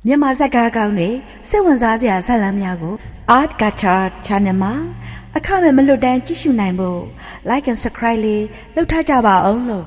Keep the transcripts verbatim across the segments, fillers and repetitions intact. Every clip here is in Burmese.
မြန်မာဇာတ်ကားကောင်းတွေစိတ်ဝင်စားစရာဇာတ်လမ်းများကို Art Culture Channel မှာအခမဲ့မလွတ်တမ်းကြည့်ရှုနိုင်ဖို့ Like and Subscribe လေးလုပ်ထားကြပါအောင်လို့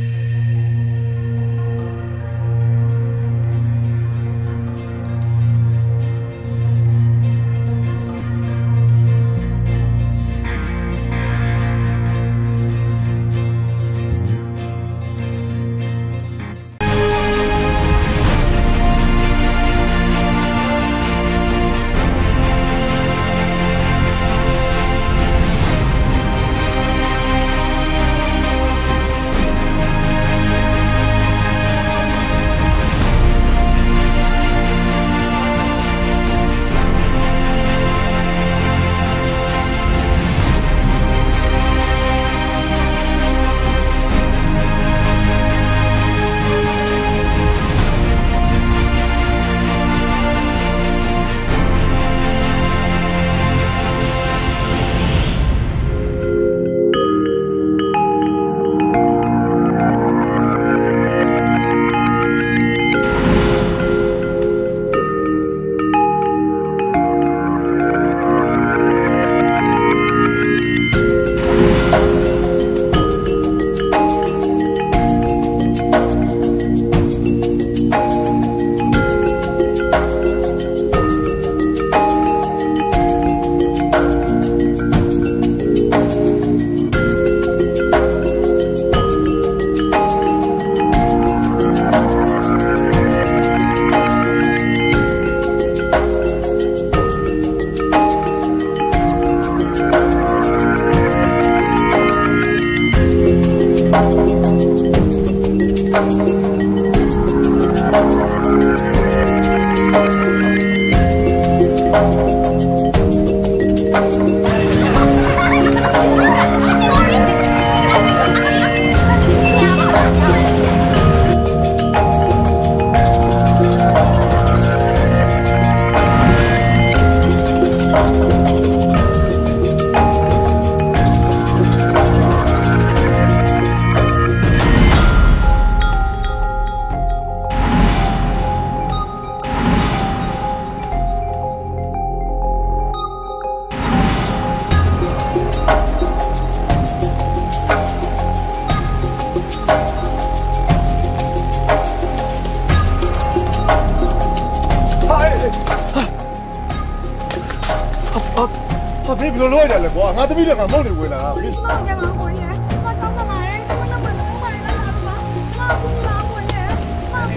ဘယ်လိုလုပ်ရလဲကွာငါသမီးတွေကမုတ်နေဝင်လာတာမင်းမကငါကိုရမကောင်းပါနဲ့မနမနမမိုင်လာလာပါမကူလာကိုရမကူလာ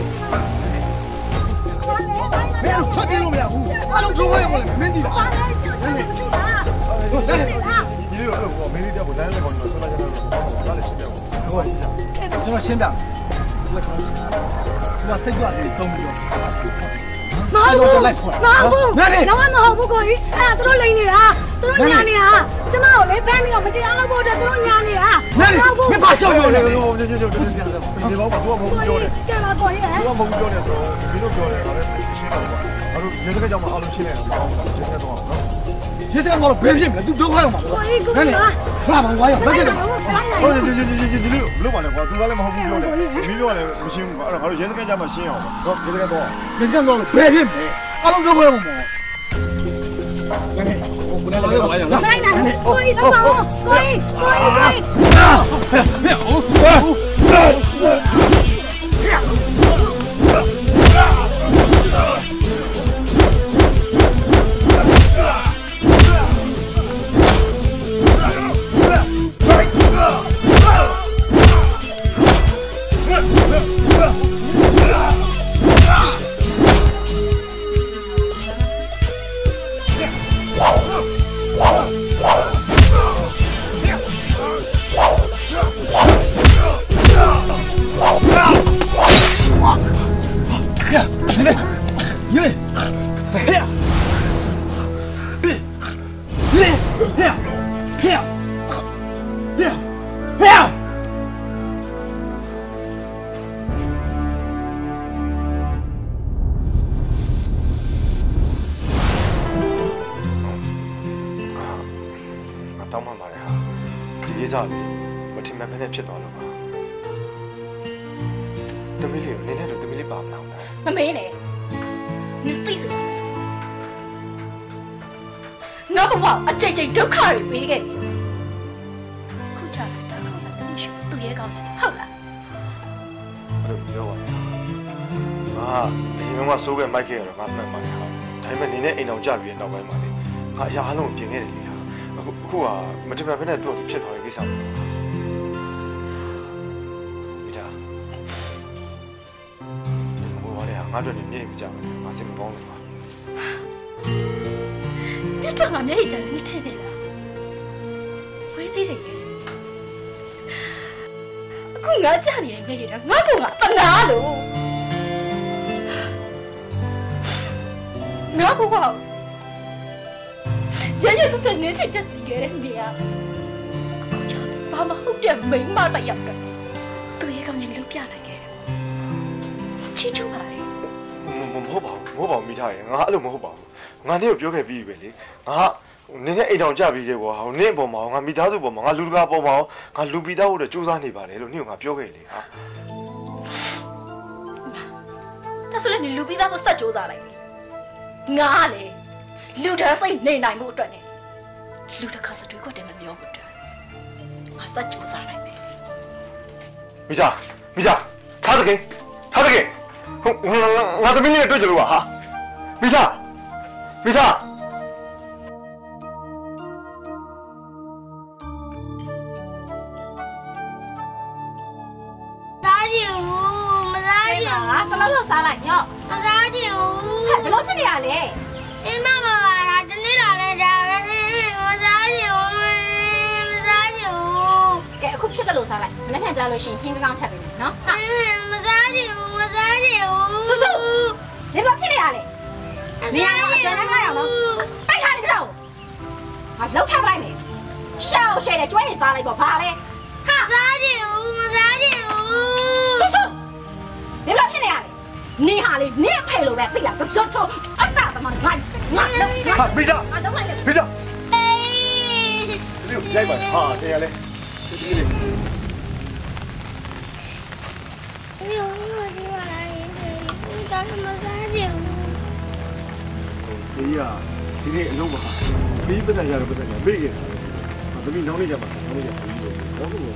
မင်းဖတ်ပြလို့မရဘူးအားလုံးချိုးရမလဲမင်းဒီလားဘာလဲရှောက်ချင်မသိလားဆိုစတယ်ဒီလိုတော့ကွာမင်းဒီတော့လမ်းလေးကောင်တော့ဆွလာကြတော့ဘာလဲရှင်းပြအောင်ဟောကျွန်တော်ရှင်းပြလက်ခေါင်းဒီမှာစိတ်ကြွတယ်တုံးပြီးတော့မဟုတ်ဘူးမဟုတ်ဘူးတော့မဟုတ်ဘူးကိုကြီးအဲ့ဒါသူတို့လိန်နေတာသူတို့ညာနေတာကျမကိုလေဖမ်းပြီးတော့မတရားလုပ်ဖို့အတွက်သူတို့ညာနေတာမဟုတ်ဘူးမပါရှောက်ရုံနဲ့ကျုပ်ကျုပ်ကျုပ်ကျုပ်ပြန်တယ်ဒီဘောကသူကမဟုတ်ပြောတယ်ကဲပါကိုကြီးသူကမဟုတ်ပြောတယ်ဆိုတော့ဒီလိုပြောတယ်ဒါလည်းရှင်းပါကွာငါတို့ရေစက်ကြောင်မအားလုံးရှင်းနေတယ်မဟုတ်ဘူးရေစက်တော့နော်ရေစက်ကတော့ဘယ်ဖြစ်မလဲသူဒုက္ခရောက်မှာကိုကြီးကိုကြီးပါဘာမှဝါရောက်မဖြစ်ဘူးဟုတ်တယ်ဒီဒီဒီဒီလိုလို့ပါလေကွာသူကလည်းမဟုတ်ဘူးပြောတယ်မင်းပြောတယ်မရှင်းဘူးအဲ့တော့ငါတို့ရေစက်ကြောင်မှရှင်းအောင်နော်ရေစက်တော့ရေစက်တော့ဘယ်ဖြစ်မလဲအားလုံးဒုက္ခရောက်မှာ不来了，来了，来了！过一，老板，过一，过一，过一！ တောင်းပန်ပါတယ်ဟာဒီကိစ္စလေးမထင်မှတ်ဖက်နဲ့ဖြစ်သွားလို့ပါသမီးလေးနင်းနဲ့တော့သမီးလေးပါမလားမမေးနဲ့ငါဘဝအကြိတ်ကြိတ်ဒုက္ခတွေပေးခဲ့ပြီခုချလိုက်တာကောင်းလားတမရှိဘူးသူရဲ့ကောင်းချင်ဟုတ်လားအဲ့လိုပြောပါနဲ့ငါအရင်ကစိုးခဲ့မိုက်ခဲ့ရတော့ငါမှန်ပါတယ်ဟာဒါပေမဲ့နေနဲ့အိမ်အောင်ကြပြီးတဲ့နောက်ပိုင်းမှာလေငါအရာအလုံးပြင်ခဲ့တယ်လေဟာအခုအခုကမတမန်ဘဲနဲ့သူ့ဖြစ်သွားတဲ့ကိစ္စပေါ့မိသားဟိုပါလေငါတို့နေနေမကြဘူးငါစိတ်မကောင်းဘူးပါမြတ်တော်ကမျက်ရည်ကျနေထင်နေတာဝေးသေးတယ်အခုငါကြနေတဲ့မျက်ရည်ကငါ့ကိုကတနာလို့ငါ့ကိုကရရစစနေချစ်တက်စီခဲ့တဲ့နေရာအခုချာဘာမှဟုတ်တဲ့မိန်းမတယောက်ကသူရဲ့ကောင်းချင်လို့ပြလိုက်ခဲ့တယ်ချီချူပါလေမဟုတ်ပါဘူးမဟုတ်ပါဘူးမိသားရဲ့ငါအဲ့လိုမဟုတ်ပါဘူးငါနေ့ကိုပြောခဲ့ပြီးပဲလေငါနင်းနဲ့အိမ်တော်ကြပြီးတယ်ကွာဟိုနင်းအပေါ်မှာငါမိသားစုပေါ်မှာငါလူတကာပေါ်မှာငါလူပြီးသားဖို့တော့စူးစမ်းနေပါတယ်လို့နင်းကငါပြောခဲ့လေဟာဒါဆိုလည်းလူပြီးသားဖို့စက်စူးစမ်းလိုက်ငါလေလူတန်းစိတ်နေနိုင်မှုအတွက်နဲ့လူတစ်ခါစတွေ့ခွက်တယ်မပြောဘူးတဲ့ငါစက်စူးစမ်းလိုက်မယ်မိသားမိသားထားတကယ်ထားတကယ်ဟိုငါသမီးလေးတွေ့ကြလို့ပါဟာမိသားမိသားစားကြည့်ဦးမစားကြည့်ငါကလောက်လောက်စားလိုက်ညော့မစားကြည့်ဦးဘယ်လိုဖြစ်နေရလဲအင်းမမပါလားတနေ့လာလဲဒါပဲမစားကြည့်ဦးမစားကြည့်ဦးကဲအခုဖြစ်တယ်လို့စားလိုက်မနေ့ကကြားလို့ရှိရင်ဟင်းကောင်းချက်ပေးမယ်နော်ဟာမစားကြည့်ဦးမစားကြည့်ဦးဆူဆူဘယ်လိုဖြစ်နေရလဲနေရာတော့အစမ်းလိုက်ရအောင်နော်ပိုက်ထားနေကြအောင်ငါလောက်ထားပလိုက်မယ်ရှောက်ရှဲတယ်ကျွဲရင်စားလိုက်ပေါ့ဘာလဲဟာစားကြည့်ဦးမစားကြည့်ဦးဆူဆူဘယ်လိုဖြစ်နေရလဲနေဟာလေနေဖဲလို့ပဲသိလားကစွတ်ထုတ်အတ္တသမန်ငါငါလောက်ဟာမိသားငါလောက်လိုက်လေမိသားအေးဒီရိုက်ပါဟာတရားလေဒီဒီလေးမျိုးမျိုးဒီလာရင်ဒီတော့မစားကြည့်ဦးဒီရဒီနေ့အလုံးပါပြီးပတ်သက်ရတော့ပတ်သက်ရမေ့ခဲ့တာသမီးနောက်နေ့ကျမှနောက်နေ့ကျပြီးတော့တော့ဘူး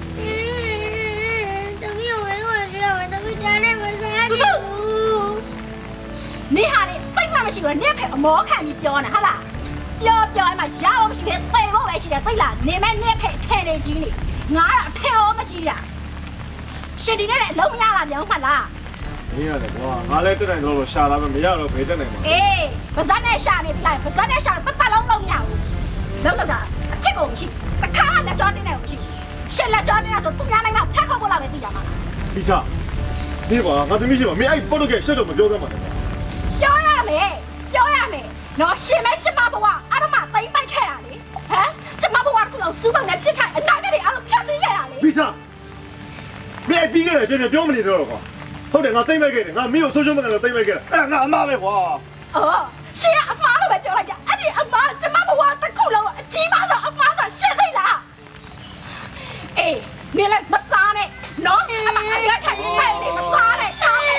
သမီးဝဲဝဲရအောင်သမီးတန်းနဲ့မစားကြည့်ဦးနေဟာလေစိတ်မှမရှိဘူးနေဖဲအမောခံပြီးပြောနေဟာလားပြောပြောအဲ့မှာရအောင်မရှိသေးသေဖို့ပဲရှိတယ်သိလားနေမဲ့နေဖဲထဲနေကြီးနေငါတော့ထဲအောင်မကြီးတာရှင်ဒီနဲ့လည်းအလုံးမရတာပြောင်းမှလားမင်းရတယ်ကွာငါလည်းတက်နိုင်တော့ရှာလာမယ်မရတော့ဖေးတက်နိုင်မှာအေးပါဇက်နဲ့ရှာနေပြီလားပါဇက်နဲ့ရှာပတ်ပတ်လုံးလုံးမရဘူးလုံးလုံးတာအဖြစ်ကုန်မရှိတခါလက်ကြောတင်းနေမရှိရှက်လက်ကြောတင်းနေဆိုသူများနိုင်တော့ဖက်ခေါက်ဖို့လာပဲသိရမှာဖိချဒီပါငါသမီးရှိပါမင်းအဲ့ပေါ်တော့ကရှက်တော့မပြောသမ်းပါနဲ့ပြောရမယ်ပြောရမယ်နော်ရှင်မဲကျမဘဝအားမသိမ့်ပိုက်ခဲ့တာလေဟမ်ကျမဘဝကလည်းစူးပေါင်းနဲ့ပြစ်ချိုင်အနာဂတ်တွေအားလုံးဖြတ်သိမ်းခဲ့တာလေဖိချမင်းပြီးခဲ့တယ်ပြန်ပြောမနေတော့ကွာဟုတ်တယ်ငါသိမ့်မဲ့ခဲ့တယ်ငါမင်းကိုဆိုးချိုးမနဲ့လည်းသိမ့်မဲ့ခဲ့တယ်အဲ့ငါအမားပဲကွာအော်ရှင်ကအမားလို့ပဲပြောလိုက်ကြအဲ့ဒီအမားကျမဘဝတစ်ခုလုံးအကြီးမားဆုံးအမားဆိုရှင်းသိလားအေးနေလိုက်မစားနဲ့နော်အမအရက်ထိုင်နေနေမစားနဲ့တား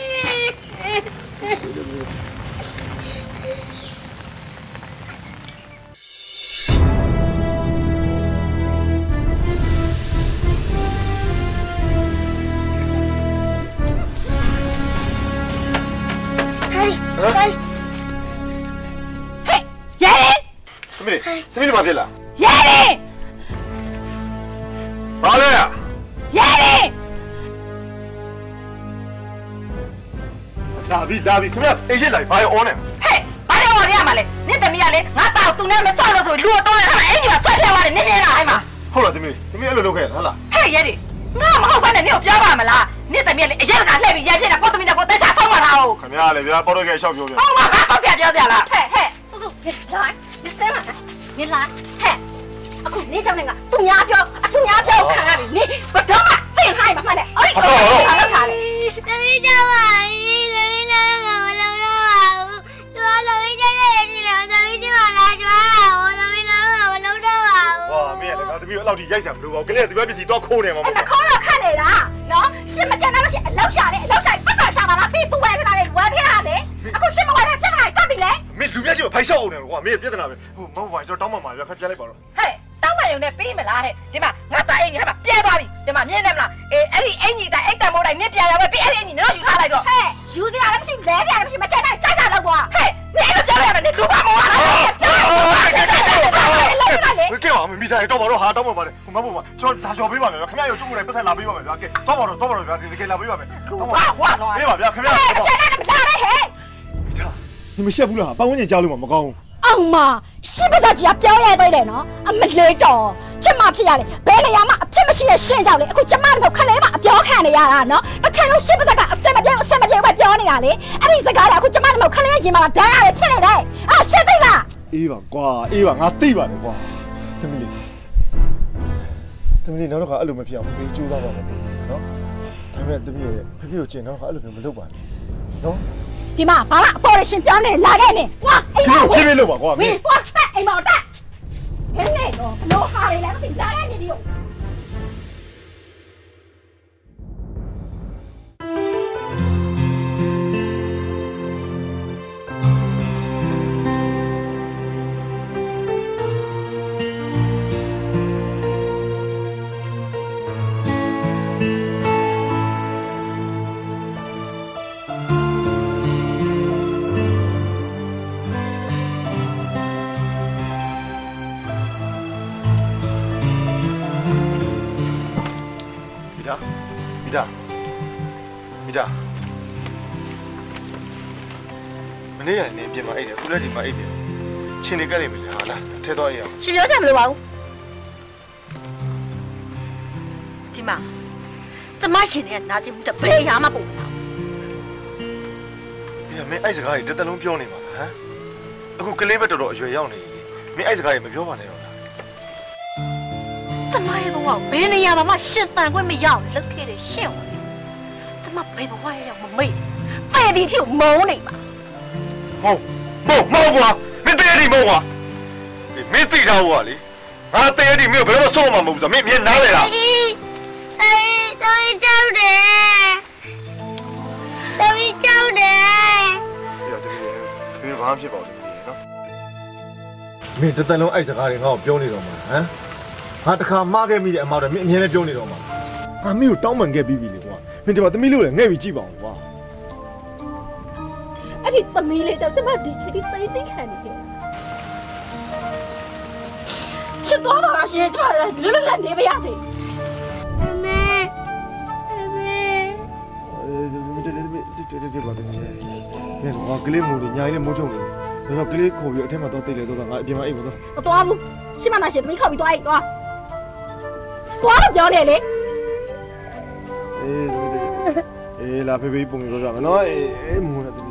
ဟဲ့ဟဲ့ရဲသမီးသမီးဘာဖြစ်လားရဲဘာလဲရဲလာပြီလာပြီခင်ဗျအိမ်ရှိလိုက်ဘာရောအောနေဟဲ့ဘာလဲအော်ရရမှာလဲနင့်သမီးကလေငါတောက်သူနဲ့မဆောက်လို့ဆိုလူတော့တယ်ခါအဲ့ဒီမှာဆွဲပြသွားတယ်နင်းနေလားအဲ့မှာဟုတ်လားသမီးသမီးအဲ့လိုလုပ်ခဲ့ရဟုတ်လားဟဲ့ရဲငါမဟုတ်ပါနဲ့နင့်ကိုပြောပါမလားနင့်သမီးကလေအရက်ကလှည့်ပြီးရဲပြနေတာကိုသမီးကကိုတက်ချဆောင်းပါလားခင်ဗျားလေဗျာပေါ်တော့ကဲရှောက်ပြောပြဟုတ်ပါဟုတ်ပြပြောကြလားဟဲ့ဟဲ့စုစုလာဒီစမ်းလာနေလာဟဲ့အခုနေကြောင်နေကသူများပြောအခုများပြောခံရပြီနေဘတော့မှသိခိုင်းမှာမှန်တယ်အဲ့ဒီတော့ဘာလုပ်ထားလဲတမီးတော့ပါတမီးတော့ကမလုပ်တော့ပါဘူးသူကတမီးတဲ့တဲ့ကြီးတယ်တမီးဒီမှာလာကြွားတာတမီးတော့မလုပ်တော့ပါဘူးဟောမင်းလည်းငါတမီးအဲ့လောက်ထိရိုက်စရာမလိုပါဘူးကလေးကသူကပစ္စည်းတော့ခိုးနေမှာမဟုတ်ဘူးခိုးတော့ခတ်နေတာနော်ရှင်မကြမ်းတော့ရှင်အလောက်ရှာတယ်အလောက်ရှာပတ်တာရှာပါလားဖေးသူ့ဝဲပြတာလေဝဲပြတာလေအခုရှင်မဝဲတဲ့ပြတာကပ်ပြီလေမင်းမေလူမျက်စိကိုဖိုက်ဆောက်အောင်တယ်ကွာမင်းပြဿနာပဲဟိုမဟုတ်ပါကျွန်တော်တောင်းမှမှာဗျာခက်ပြလိုက်ပါတော့ဟဲ့တောင်းမှရုံနဲ့ပြီးမလားဟဲ့ဒီမှာငါတာအိမ်ကြီးဟဲ့မှာပြဲသွားပြီဒီမှာမြင်တယ်မလားအေးအဲ့ဒီအိမ်ကြီးတိုင်းအိတ်တံမိုးတိုင်းနင်းပြရပဲပြီးအဲ့ဒီအိမ်ကြီးတော့ယူထားလိုက်တော့ဟဲ့ယူစရာလည်းမရှိလဲစရာလည်းမရှိမကြိုက်တိုင်းကြိုက်တာလောက်ကွာဟဲ့နင်းအဲ့လိုပြောရမယ်နင်းလူပါမောလားကဲပါမမိသားတော့ပါတော့ဟာတောင်းပါပါတယ်ဟိုမဟုတ်ပါကျွန်တော်ဒါလျှော်ပေးပါမယ်ဗျာခင်ဗျားရောကျုပ်ကိုယ်တိုင်ပတ်ဆက်လာပေးပါမယ်ဗျာကဲတော့ပါတော့တော့ပါတော့ဗျာဒီကဲလာပေးပါမယ်တော့ပါဟွာတော့ပေးပါဗျာခင်ဗျားတော့ပါကြိုက်တယ်မလာနဲ့ဟဲ့你们羡慕了，把我家教了嘛，没搞。 အောင်မရှစ်ပါးစားကြီးကပြောရသေးတယ်နော်အမလေးတော်ကျမဖြစ်ရလေဘယ်နေရာမှာအဖြစ်မရှိတဲ့ရှင်းကြောက်လေအခုကျမတို့ခလေးမအပြောခံနေရတာနော်တစ်ချိန်လုံးရှစ်ပါးစားကအစမပြေအစမပြေပဲပြောနေတာလေအဲ့ဒီစကားကအခုကျမတို့ခလေးရင်မှာဒဏ်ရတယ်ဖြစ်နေတယ်အာရှစ်သိလားအေးပါကွာအေးပါငါသိပါတယ်ကွာသမီးလေးသမီးလေးနောက်တော့အဲ့လိုမဖြစ်အောင်ဖေးကြိုးစားပါမယ်နော်ဒါပေမဲ့သမီးရဲ့ဖေဖေကိုကျင်တော့အဲ့လိုမျိုးမလုပ်ပါနဲ့နော်ဒီမှာဘာမှအပေါ်ရှင်ပြောနေလာခဲ့နေကွာအိမ်မှာဖေးဖေးလုပ်ပါကွာဝင်းကွာတက်အိမ်မှာတက်ဟဲ့နေတော့ဘလို့ဟာလေလည်းမသိလာခဲ့နေဒီကိုမိသားမိသားမနေ့ကနေပြင်မှာအိတ်တယ်ခုလည်းဒီမှာအိတ်တယ်ချင်းနေကြလိမ့်မယ်လေဟာလားထဲတော့အိတ်အောင်ရှင်ပြောချင်မလို့ပါဘူးဒီမှာကျမရှင်ရဲ့နာကျင်မှုတဘယ်ရာမှပုံမလားဒီမင်းအဲ့စကားတွေတစ်သက်လုံးပြောနေမှာဟမ်အခုကလေးပဲတော်တော်အရွယ်ရောက်နေပြီမင်းအဲ့စကားတွေမပြောပါနဲ့တော့ကျမရဲ့ဘဝဘယ်နေရာမှာရှင်တန်ခွင့်မရအောင်လုပ်ခဲ့တဲ့ရှင်ဝင်ကျမဘယ်ဘဝရောက်မမေ့တဲ့ဒီထိကိုမုန်းနေပါမဟုတ်မဟုတ်မဟုတ်ကွာမင်းတဲ့ဒီမဟုတ်ကွာမင်းသိထားဘူးကွာလေငါတဲ့ဒီမင်းဘယ်တော့ဆုံးမှာမဟုတ်ဘူးဆိုမင်းမြင်နားလေလားအေးအေးတော်ကြီးကြောက်တယ်တော်ကြီးကြောက်တယ်ပြတော့ဒီဘာမှဖြစ်ပါဘူးနော်မင်းတစ်သက်လုံးအဲ့စကားတွေငါ့ကိုပြောနေတော့မှာဟမ်ငါတခါမှားခဲ့မိတဲ့အမောက်တွေမင်းအမြဲတမ်းပြောနေတော့မှာငါမင်းကိုတောင်းပန်ခဲ့ပြီးပြီလေကွာမင်းဒီမှာသမီးလို့လည်းငဲ့ပြီးကြည့်ပါဦးကွာအဲ့ဒီသမီးလေးကြောင့်ကျမဒီခေတ်သိသိသိခံနေတယ်ချစ်သွားပါလားရှင်ကျမလွတ်လွတ်လပ်နေပါရစေအမေအမေအေးဒီဒီဒီဒီဒီဘာလဲငါကကလေးမူလေးညာလေးမိုးချုံနေတော့ကလေးခေါ်ပြီးအထက်မှာတော့တိတ်လေတော့ငါအပြင်မှာအိပ်မတော့မသွားဘူးရှင်မနာရှင်သမီးခေါ်ပြီးသွားအိပ်သွားသွားလို့ပြောနေလေအေးအေးလာဖေးဖေးပုံပြောကြမယ်နော်အေးအေးမူနဲ့တည်း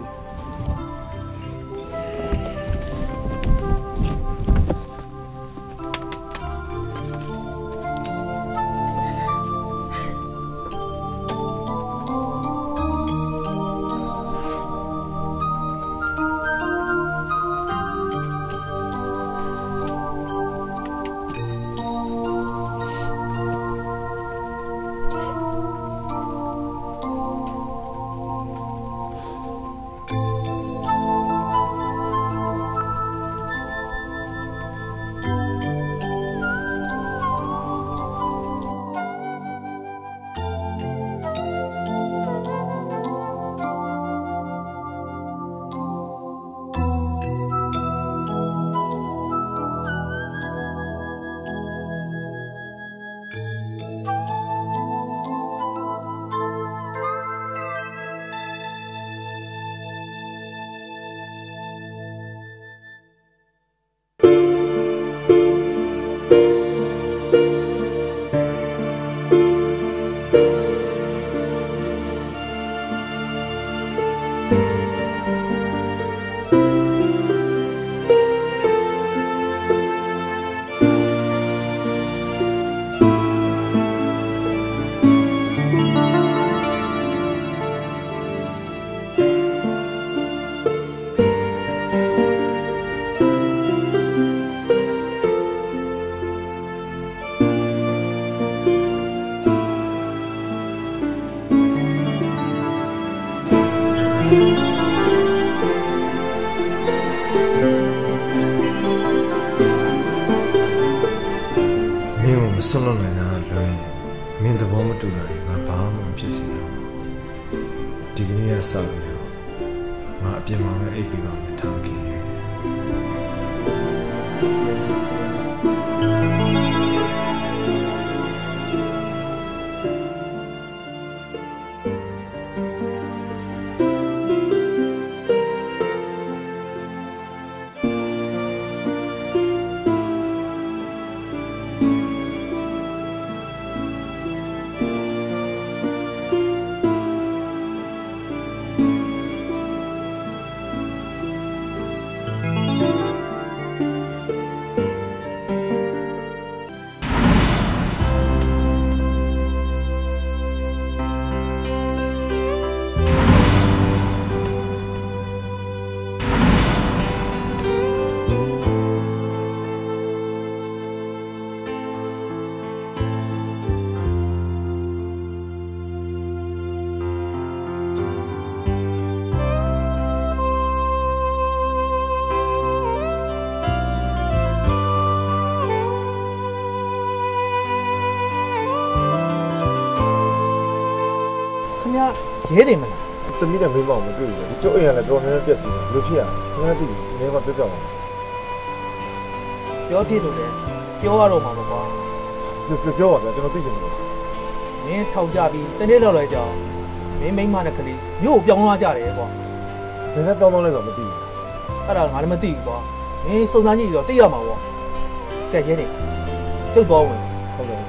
င်းသဘောမတူတာတွေငါဘာမှမဖြစ်စေရဘူးဒီကနေ့ကစပြီးတော့ငါအပြင်မှာပဲအိပ်ပြီးပါမယ်ထားခင်ရဲတယ်မလားသမီးနဲ့မိမောင်မတွေ့ဘူးဒီကျုပ်အိမ်ကလည်းတော်နေပြက်စီတယ်ဘယ်လိုဖြစ်ရလဲငါသိတယ်နည်းကပြောပြပါပြောဖြစ်လို့လေပြောရတော့မှာပေါ့ကွာပြောပြောပါဗျာကျွန်တော်သိချင်တယ်မင်းထောက်ကြပြီးတနေ့လောက်လိုက်ကြအောင်မင်းမိမနဲ့ကလေးမြို့ပြောင်းသွားကြတယ်ကွာဘယ်နဲ့ပြောင်းသွားလဲဆိုတော့မသိဘူးအဲ့ဒါငါလည်းမသိဘူးကွာမင်းစုံစမ်းကြည့်တော့သိရမှာပေါ့ကဲရဲနေပြုတ်သွားဝင်ဟုတ်တယ်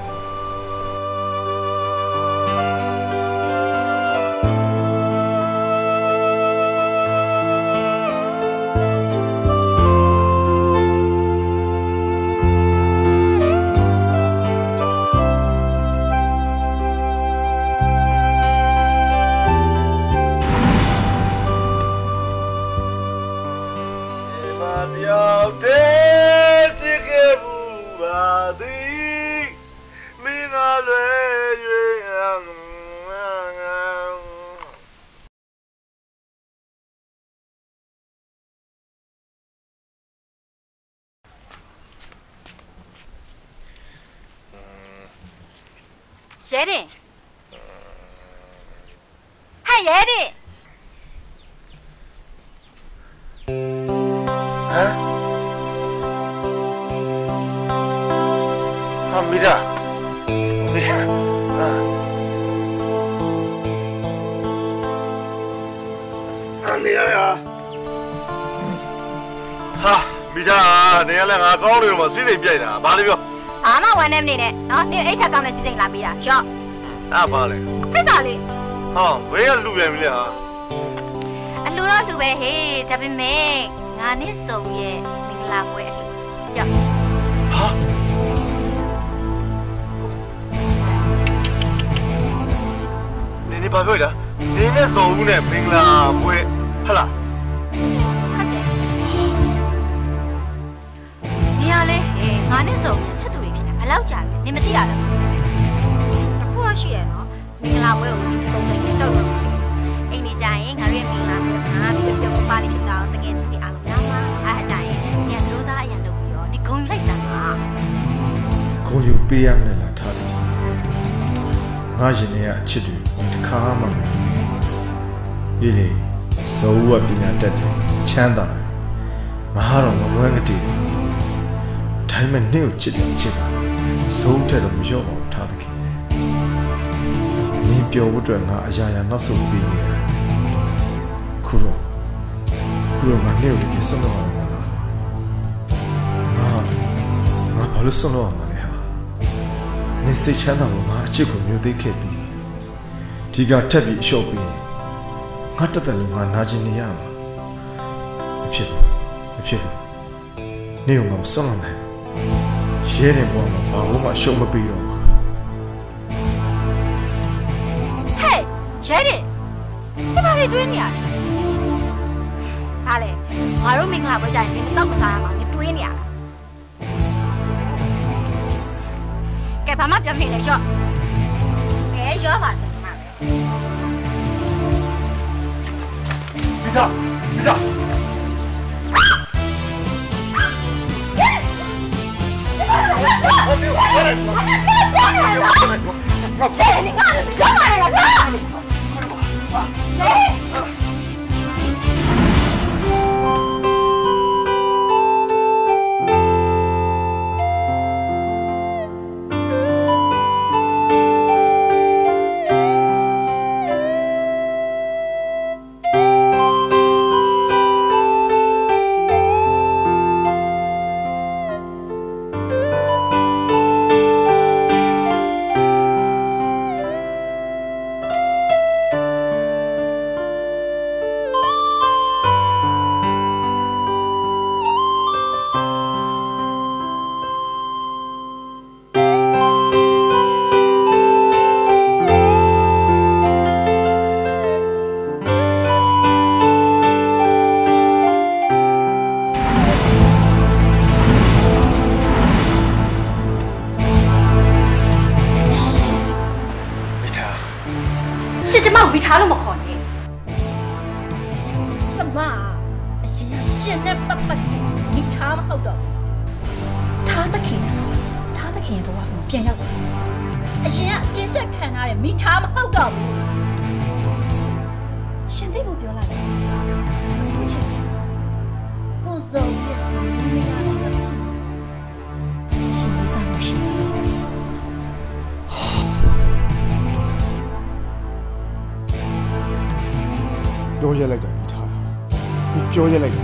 ရဲတယ်ဟဲ့ရဲတယ်ဟမ်ဟာမီရာမီရာအာအနေရဟာမီရာနေရလဲငါကောင်းလို့မစီးစိမ်ပြိုက်တာဘာလို့ပြောဘာမှဝမ်းနေမနေနဲ့နော်ဒီအိတ်ချက်ကောင်းတဲ့စီစိမ်လာပေးတာရော့အဲ့ဘာလဲဖိတ်တာလေဟောဘယ်ကလူပြန်ပြီလဲဟာအလူတော့လူပဲဟေးဒါပေမဲ့ငါနဲ့စုံရဲ့မင်္ဂလာပွဲအလှရော့ဟာနေနေဘာပြောလဲနေနဲ့စုံဦးနဲ့မင်္ဂလာပွဲဟလားဟုတ်တယ်နေရလဲဟေးငါနဲ့စုံချစ်သူတွေဖြစ်တာဘယ်လောက်ကြာလဲနေမသိရလားအခုတော့ရှိရနော်မင်္ဂလာပွဲကိုဒီပုံစံနဲ့တော့လို့အိမ်နေကြရင်ငါတို့ရဲ့မင်္ဂလာပွဲငါပြီးပြုံးပါလိမ့်တော့တကယ်စီအောင်များမှာအားအကြရင်ညတို့သားအရန်လုပ်ပြီးတော့နေဂုံယူလိုက်စမ်းပါဂုံယူပေးရမယ်လားထားတယ်ငါရှင်နေရအချစ်တွေတခါမှမမြင်ရေးလေဇောဝပညာတတ်တယ်ချမ်းသာတယ်မဟာတော့မဝဲငတိတယ်ဒါပေမဲ့နေ့ကိုချစ်တယ်ချစ်တာဇုံးတဲ့တော့မလျော့အောင်ထားတယ်နင်းပြောဖို့အတွက်ငါအရာရာနောက်ဆုံးပြီးနေတယ်ခုတော့ခုတော့ငါနေ့ကိုဒီဆုံးတော့အောင်လားငါငါဘာလို့ဆုံးတော့အောင်လဲဟာနင်းစိတ်ချမ်းသာလို့ငါအချစ်ကိုမျိုးသိခဲ့ပြီးဒီကထက်ပြီးအလျှော့ပြီးငါတက်တယ်လို့ငါနာကျင်နေရမှာမဖြစ်ဘူးမဖြစ်ဘူးနေ့ကငါမဆုံးတော့နိုင်ရဲတယ်ဘောမှာဘာလို့မှရှုံးမပြီးတော့ရဲတယ်ဒီဘာတွေတွေးနေရလဲဟာလေငါတို့မင်္ဂလာပွဲကြရင်မတော့မစားရမှာတွေးနေရတာကဲဘာမှပြောနေလေရော့ကဲရော့ပါစမှာပဲမိသားမိသားရဲ谁你干什么玩意儿啊？谁？ 没查那么好呢。 怎么啊？现在现在不得开，没查嘛好多。查得开，查得开的话，变要。现在现在看他的没查嘛好多。现在不表了，不去。故事也是没有那个。心理上有心理上。 ပြောရက်လိုက်တယ်မိထားမင်းပြောရက်လိုက်တယ်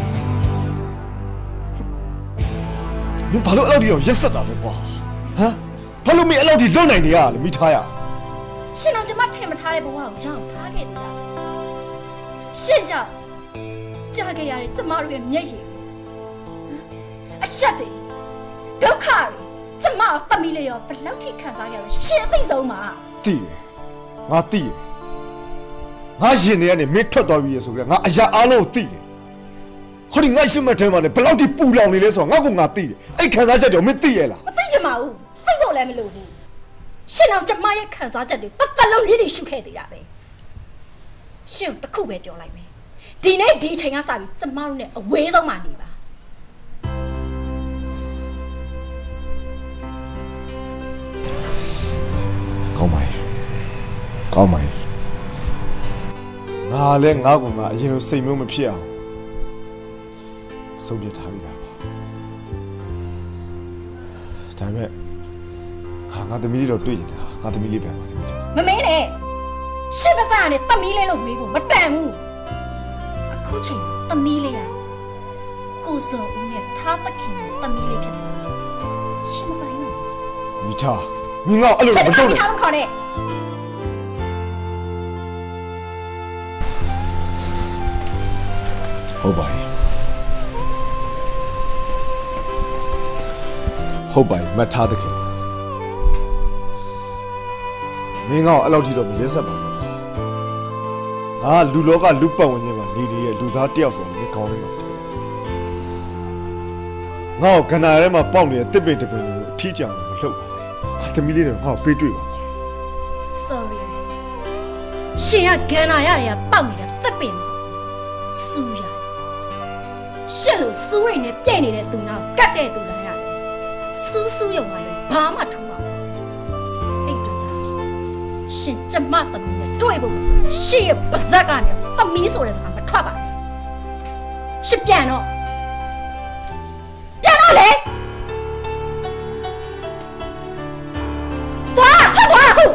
မင်းဘာလို့အဲ့လောက်ထိတော့ရက်ဆက်တာလဲကွာဟမ်ဘာလို့မင်းအဲ့လောက်ထိလွတ်နိုင်နေရလဲမိထားရရှင်တော့ကျမထင်မထားတဲ့ဘဝကိုကြောက်ထားခဲ့တယ်လားရှင်ကြောင့်ကြားခဲ့ရတဲ့ကျမတို့ရဲ့မျက်ရည်အရှက်တွေဒုက္ခတွေကျမဖမီးလေးရောဘယ်လောက်ထိခံစားရလဲရှင်အသိဆုံးပါသိတယ်ငါသိတယ်ငါရင်ထဲကနေမင်းထွက်သွားပြီဆိုကြငါအရာအားလုံးကိုသိတယ်ဟောဒီငါရှိမှထဲမှာလည်းဘယ်လောက်ထိပူလောင်နေလဲဆိုတော့ငါကငါသိတယ်အဲ့ခံစားချက်တွေမင်းသိရဲ့လားမသိချင်ပါဘူးသိဖို့လည်းမလိုဘူးရှင်တော့ကျမရဲ့ခံစားချက်တွေတစ်သက်လုံးရည်ရည်ရှုခဲ့သေးတာပဲရှင်တခုပဲပြောလိုက်မယ်ဒီနေ့ဒီအချိန်ကစပြီးကျမတို့နဲ့အဝေးဆုံးမှနေပါကောင်းပါရဲ့ကောင်းပါရဲ့ငါလည်းငါ့ကိုငါအရင်လိုစိတ်မျိုးမဖြစ်အောင်ဆုံးဖြတ်ထားပြီးသားပါဒါပေမဲ့ခါငါသမီးလေးတော့တွေ့နေတာငါသမီးလေးပဲပါလေမမင်းနဲ့ရှစ်ပစနဲ့သမီးလေးလို့မေးဖို့မတန်ဘူးအခုချိန်သမီးလေးကကိုစောဦးနဲ့ထားသခင်နဲ့သမီးလေးဖြစ်တယ်ရှင်းမပိုင်ဘူးမိသားမင်းကအဲ့လိုမလုပ်နဲ့ထားတော့ခေါ်နဲ့ဟုတ်ပါရဲ့ဟုတ်ပါရဲ့မှတ်ထားသခင်မင်းကအဲ့လောက်ထိတော့မရဲဆက်ပါဘူးငါလူလောကလူပတ်ဝန်းကျင်မှာနေတည်ရဲ့လူသားတယောက်ဆိုတော့ကောင်းနေမှာငါ့ကိုခန္ဓာထဲမှာပေါက်နေတဲ့တစ်ပင်တစ်ပင်ကိုအထီးကျန်မလှုပ်ငါသမီးလေးတွေငါ့ကိုပေးတွေ့ပါ sorry ရှင်ကခန္ဓာရတယ်ကပေါက်နေတဲ့တစ်ပင်စူရရှက်လို့စူးရိမ်နဲ့ပြည့်နေတဲ့သူနောက်ကတ်တဲ့သူလည်းရတယ်စူးစူးရုံကလည်းဘာမှထူအောင်အဲ့တော့ကြာရှင်ကျမသမီးနဲ့တွေ့ဖို့ရှေ့ရဲ့ပါဇက်ကနေသမီးဆိုတဲ့စကားမထွက်ပါနဲ့ရှစ်ပြန်တော့ပြန်တော့လေသွားထွက်သွားအခု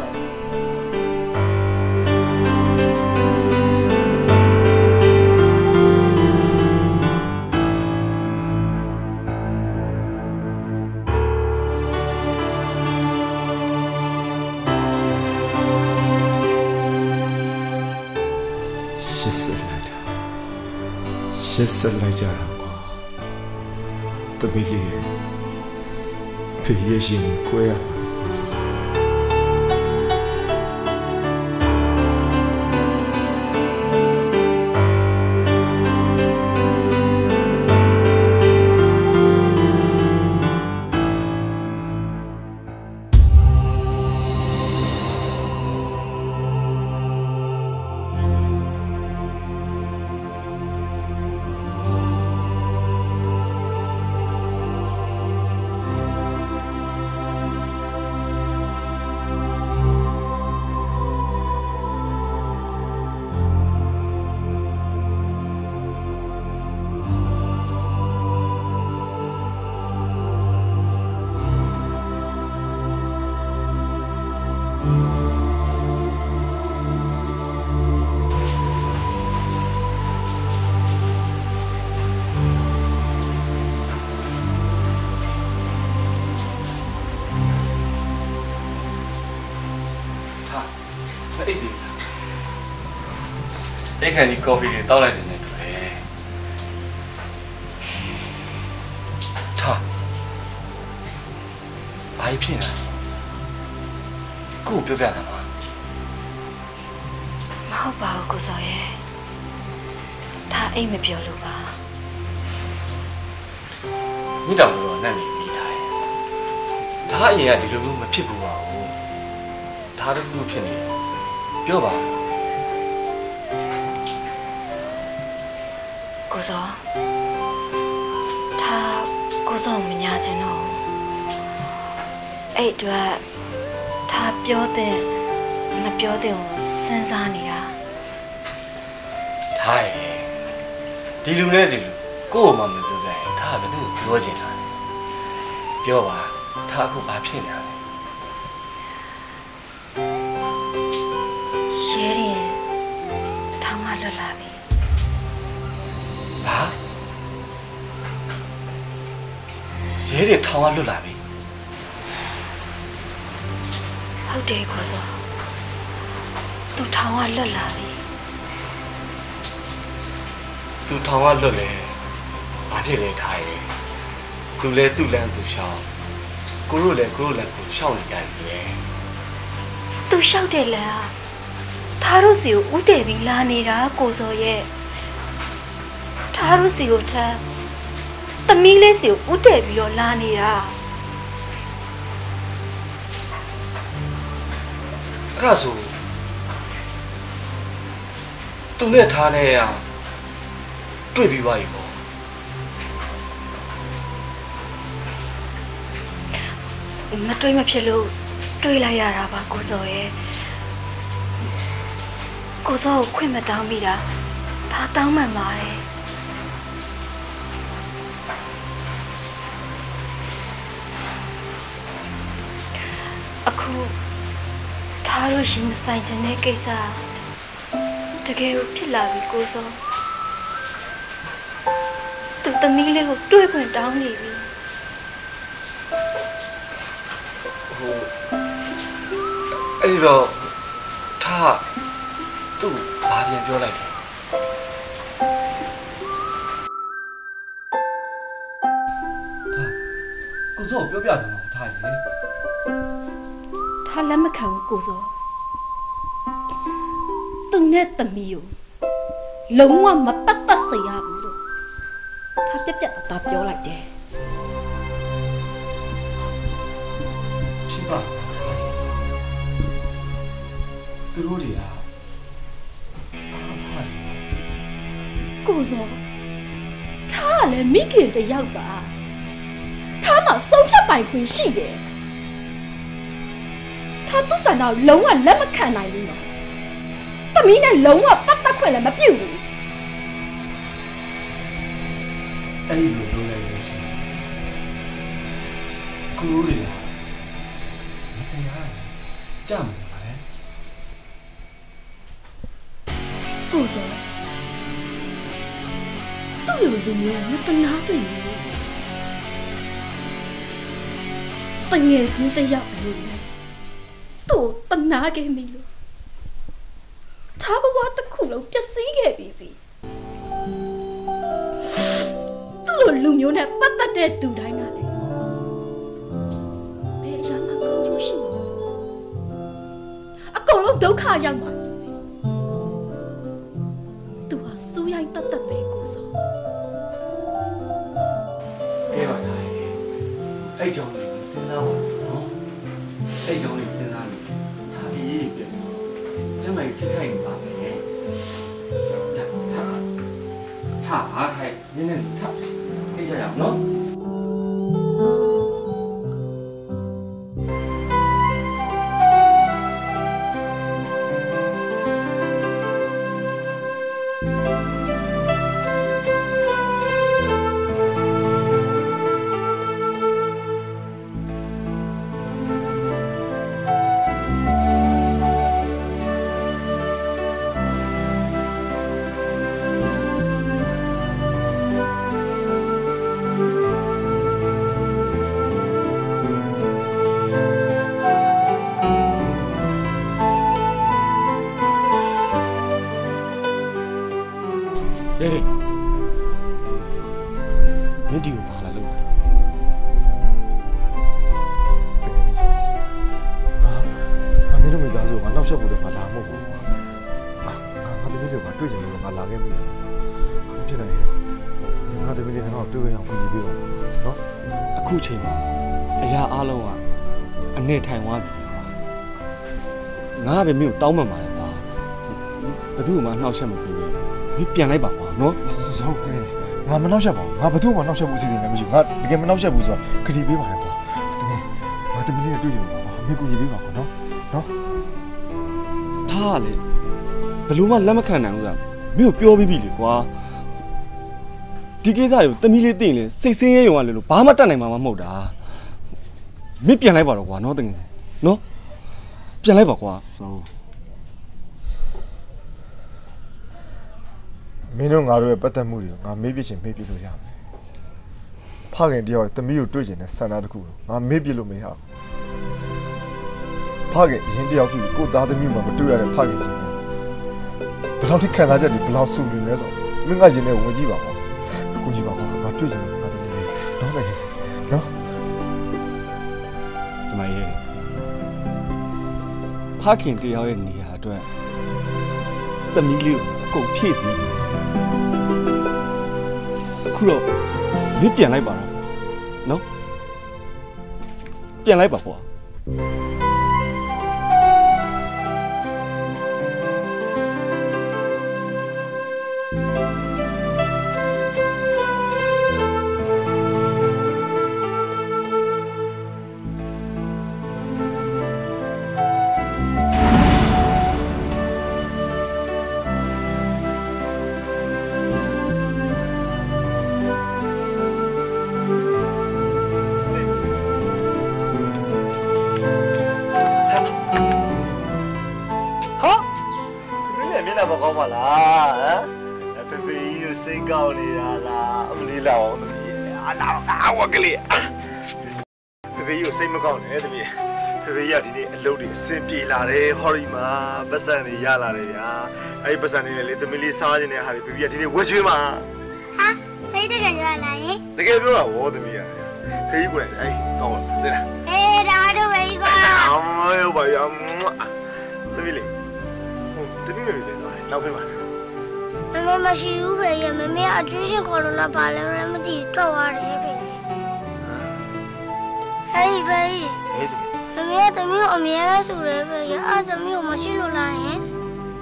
ရှစ်ဆက်လိုက်ကြတာကွာတပည့်လေးဖေးရရှင်ကိုရမအိတ်သေးဘူးအဲ့ခါဒီကော်ဖီတွေတောက်လိုက်တယ်နဲ့တူတယ်ဟာဘာဖြစ်နေလဲကိုပြောပြတာပါမဟုတ်ပါဘူးကိုစောရဲ့ဒါအိမ်မပြောလို့ပါမိတောင်လို့တော့နဲ့နေပြီးထားရဲ့ဒါအရင်ကဒီလိုမျိုးမဖြစ်ဘူးပါဘူးဒါတခုဖြစ်နေတယ်ပြောပါကိုစောဒါကိုစောမညာချင်တော့အဲ့အတွက်ဒါပြောတဲ့မပြောတဲ့ကိုစဉ်းစားနေတာဒါရဲ့ဒီလူနဲ့ဒီလူကို့ကိုမှမပြောပြရင်ဒါကဘယ်သူ့ကိုပြောချင်တာလဲပြောပါဒါအခုဘာဖြစ်နေလဲရှယ်ရင်ထောင်းကလွတ်လာပြီဘာရဲတွေထောင်ကလွတ်လာပြီဟုတ်တယ်ကိုစောသူထောင်ကလွတ်လာပြီသူထောင်ကလွတ်လဲဘာဖြစ်လဲထားရဲ့သူလဲသူ့လမ်းသူရှောင်းကိုတို့လဲကိုတို့လဲကိုရှောင်းနေကြပြီသူရှောက်တယ်လားသားတို့စီကိုဥတည်ပြီးလာနေတာကိုစောရဲ့သားတို့စီကိုထမ်းသမီးလေးစီကိုဥတည်ပြီးတော့လာနေတာအဲ့ဒါဆိုသူနဲ့ထားနေရတွေ့ပြီးပါပြီပေါ့မတွေ့မဖြစ်လို့တွေ့လိုက်ရတာပါကိုစောရဲ့ကိုစောကိုခွင့်မတောင်းမိတာဒါတောင်းမှန်ပါတယ်အခုထားလို့ရှိမဆိုင်ခြင်းတဲ့ကိစ္စတကယ်ကိုဖြစ်လာပြီကိုစောသူသမီးလေးကိုတွေ့ခွင့်တောင်းနေပြီဟိုအဲ့တော့ထားသူ့ဘာပြန်ပြောလိုက်တယ်ထားကိုစောပြောပြတယ်နော်ထားရေထားလက်မခံဘူးကိုစောသူနဲ့သမီးကိုလုံးဝမပတ်သက်စေရဘူးလို့ထားပြက်ပြက်တာပြောလိုက်တယ်ဖြစ်ပါသူတို့တွေကကိုစောထားလည်းမိခင်တယောက်ပါထားမှဆုံးဖြတ်ပိုင်ခွင့်ရှိတယ်ထားသူ့ဆန္ဒကိုလုံးဝလက်မခံနိုင်ဘူးနော်သမီးနဲ့လုံးဝပတ်သက်ခွင့်လည်းမပြုဘူးအဲ့ဒီလိုလုပ်လိုက်လို့ရှိရင်ကိုရိုးတွေကမတရားကြမှာပါလေကိုစောသူ့လိုလူမျိုးမတနာတယ်မျိုးတငယ်ချင်းတယောက်လိုသူ့တနာခဲ့မိလို့ထားဘဝတစ်ခုလုံးပျက်စီးခဲ့ပြီပြီသူ့လိုလူမျိုးနဲ့ပတ်သက်တဲ့သူတိုင်းကလည်းဘယ်အရာမှကောင်းကျိုးရှိမှာအကုန်လုံးဒုက္ခရောက်မှာစီသူဟာစူးရိုင်းတတ်တတ်ပဲကိုစောအေးပါလားအဲ့ကြောင့်လည်းစဉ်းစားပါနော်အဲ့ကြောင့်လည်းစဉ်းစားနေဒါပြီးပြကျမကြီးထိခိုက်နေပါမယ်ဒါထားအားထိုင်နည်းနည်းထားအေးကြရအောင်နော်ရဲရဲမင်းဒီကိုဘာလာလို့လဲတကယ်ကြီးဆိုငါငါမင်းတို့မိသားစုကငါနောက်ဆက်ဖို့တော့ငါလာမဟုတ်ဘူးကွာငါငါတမီးတွေကတွေ့ကြလို့ငါလာခဲ့ပြီမဖြစ်နိုင်ရဲ့ငါတမီးတွေငါ့ကိုတွေ့ရအောင်ကြည့်ပေးပါနော်အခုချိန်မှာအရာအားလုံးကအနေထိုင်သွားပြီငါပဲမင်းကိုတောင်းပန်ပါတယ်ကွာဘယ်သူမှနှောက်ရှက်မပေးဘူးမင်းပြန်လိုက်ပါကွာနော်ဟုတ်တယ်ငါမနှောက်ရှက်ပါဘူးငါဘယ်သူမှနှောက်ရှက်ဘူးအစီအစဉ်လည်းမရှိဘူးငါတကယ်မနှောက်ရှက်ဘူးဆိုတော့ခရီးပေးပါလေကွာတကယ်ငါတမီးလေးတွေ့ကြလို့ပါမင်းကိုကြည့်ပေးပါကွာနော်နော်ထားလေဘယ်လိုမှလက်မခံနိုင်ဘူးကမင်းကိုပြောပြီးပြီလေကွာဒီကိစ္စကိုတမီးလေးသိရင်လေစိတ်ဆင်းရဲရုံကလေလို့ဘာမှတတ်နိုင်မှာမဟုတ်တာမင်းပြန်လိုက်ပါတော့ကွာနော်တကယ်နော်ပြန်လိုက်ပါကွာဆိုမင်းတို့ငါတို့ရဲ့ပတ်သက်မှုတွေကိုငါမေးပြချင်မေးပြလို့ရမယ်ဖခင်တယောက်တမီးကိုတွေ့ချင်တဲ့ဆန္ဒတစ်ခုကိုငါမေးပြလို့မရဘူးဖခင်အရင်တယောက်ကြီးကိုသားသမီးမှမတွေ့ရတဲ့ဖခင်ကြီးဘယ်လောက်ထိခံစားချက်ဒီဘယ်လောက်ဆူနေလဲဆိုမင်းကရင်ထဲဝင်ကြည့်ပါကွာကိုကြည့်ပါကွာငါတွေ့ချင်တယ်ငါတမီးလေးတော့တယ်နော်ဒီမှာရေးဖခင်တယောက်ရဲ့နေရာအတွက်တမီးလေးကိုအကုန်ဖြည့်စည်းပြီးခုတော့မင်းပြန်လိုက်ပါတော့နော်ပြန်လိုက်ပါကွာစင်ပြေလာတယ်ဟော်ရီမှာပတ်စံတွေရလာတယ်ဗျာအဲ့ဒီပတ်စံတွေလည်းလေသမီးလေးစားခြင်းတဲ့ဟာတွေပြပြဒီနေ့ဝှက်ကျွေးမှာဟာဖေးတကယ်ပြောလာရင်တကယ်ပြောတာဝေါ်သမီးရဖေးကိုလည်းအဲ့ကောင်းတယ်လားအေးဒါတော့ပဲကွာအမေရောပါရသမီးလေးဟုတ်သမီးမေလေးလည်းနောက်ဖေးပါမမမရှိဘူးဖေးရမမေအကျွေးရှင်ခေါ်လို့လားပါလဲမသိထွက်သွားတယ်ဖေးဟေးဖေးဟေးမမေကသမီးကိုအမြဲတမ်းဆူတယ်ပဲ။အဲ့သမီးကိုမရှိလို့လားယင်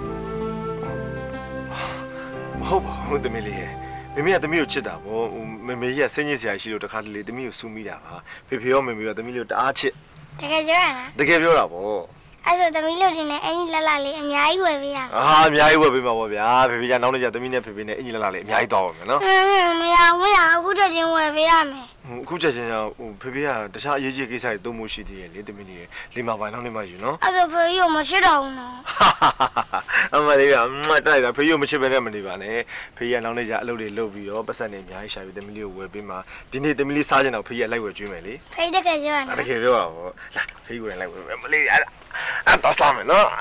။မဟုတ်ပါဘူးသမီးလေးရဲ့။မမေကသမီးကိုချစ်တာပေါ့။မမေကြီးကစိတ်ညစ်စရာရှိလို့တခါတလေသမီးကိုဆူမိတာပါ။ဖေဖေရောမမေရောသမီးလေးကိုတအားချစ်။တကယ်ပြောရလား။တကယ်ပြောတာပေါ့။အဲ့ဆိုသမီးလို့တင်နေအင်ကြီးလလလေးအများကြီးဝယ်ပေးရမှာ။အာအများကြီးဝယ်ပေးမှာပေါ့ဗျာ။ဖေဖေကနောက်နေ့ကျသမီးနဲ့ဖေဖေနဲ့အင်ကြီးလလလေးအများကြီးတောင်းပါမယ်နော်။ဟင်းမရဘူးမရဘူးအခုချက်ချင်းဝယ်ပေးရမယ်။အခုချက်ချင်းဟိုဖေဖေကတခြားအရေးကြီးကိစ္စတွေတုံးမှုရှိသေးရဲ့လေသမီးလေးလေးမပိုင်းနောက်နေ့မှယူနော်။အဲ့ဆိုဖေဖေကိုမရှိတော့ဘူးနော်။အမလေးကမတိုက်တာဖေဖေကိုမချစ်ဘဲနဲ့မနေပါနဲ့။ဖေဖေကနောက်နေ့ကျအလုပ်တွေလုပ်ပြီးတော့ပတ်စံတွေအများကြီးရှာပြီးသမီးလေးကိုဝယ်ပေးမှာဒီနေ့သမီးလေးစားချင်တော့ဖေဖေကလိုက်ဝယ်ကျွေးမယ်လေ။ဖေတကယ်ပြောရနော်။တကယ်ပြောပါဘော။လာဖေဖေကိုလည်းလိုက်ဝယ်မယ်မလေးအဲ့အဲ့တော့စားမယ်နော်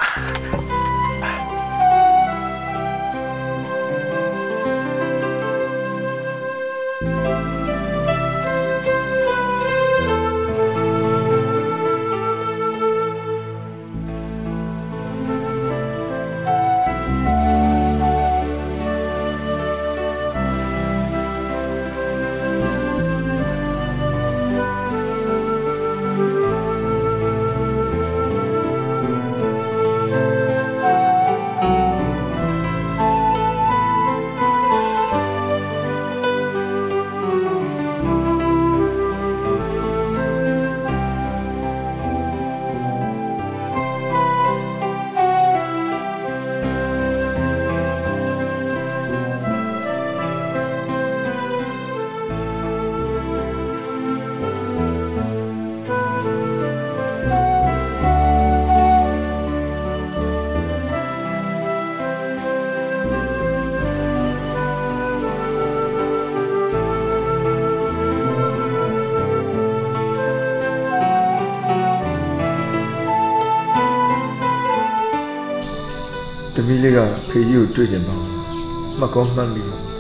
သမီးလေးကဖေကြီးကိုတွေ့ကြပါဘူးမကောင်းမှန်းပြီး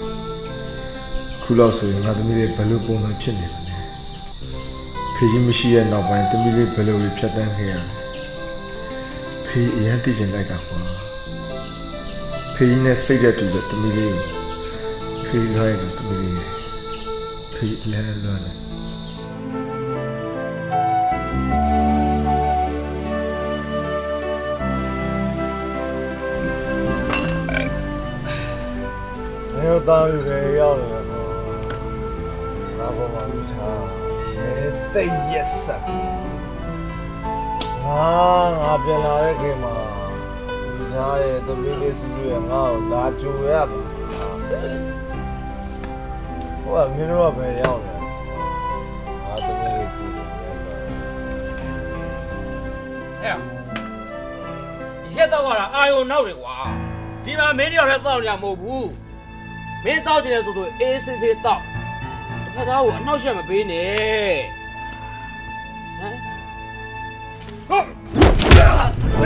ခုလောက်ဆိုရင်ငါသမီးလေးဘယ်လိုပုံစံဖြစ်နေလဲဖေကြီးမရှိတဲ့နောက်ပိုင်းသမီးလေးဘယ်လိုဖြတ်တန်းခဲ့ရလဲဖေးအရင်သိချင်လိုက်တာကွာဖေးနဲ့စိတ်သက်တူတဲ့သမီးလေးကိုဖေးလိုက်တဲ့သမီးလေးဖေးလဲလွန်းတယ်要当一个要的嘛，那不嘛不差，没得一生。啊，我别拿来给嘛，不差的都没得事情，我拿住呀嘛。我没那么不要的，我都没得住的。 哎呀，一天到晚了，哎呦闹的哇，你妈每天来早点抹布。没到今天说说 A C C 到，他他我闹什么别呢？哎，好，喂，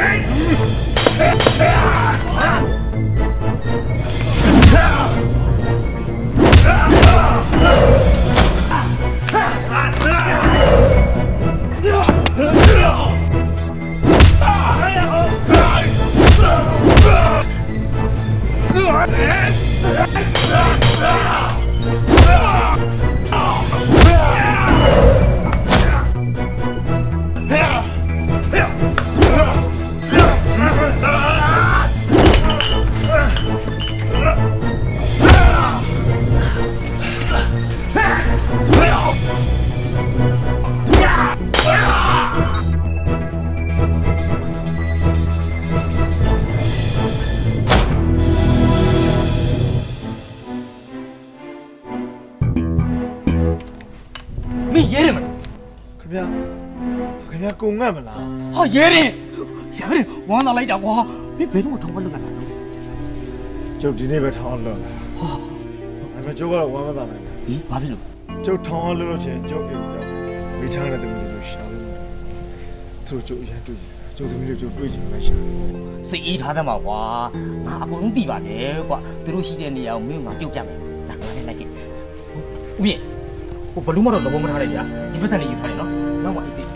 公安不啦？ 好爷嘞，下边往哪来着？我别别动我头发了， 就今天被烫了。哦，还没就过来玩不到呢。 咦，哪边了？ 就烫了钱，就给我，没烫了东西就香了。就就先对，就东西就贵钱来香。 是一他的嘛话，那不用地方的话，这种时间你要没有俺就讲没，那我来来给。喂，我不弄么了，我们他来的，你不是你一他的喏，那我一直。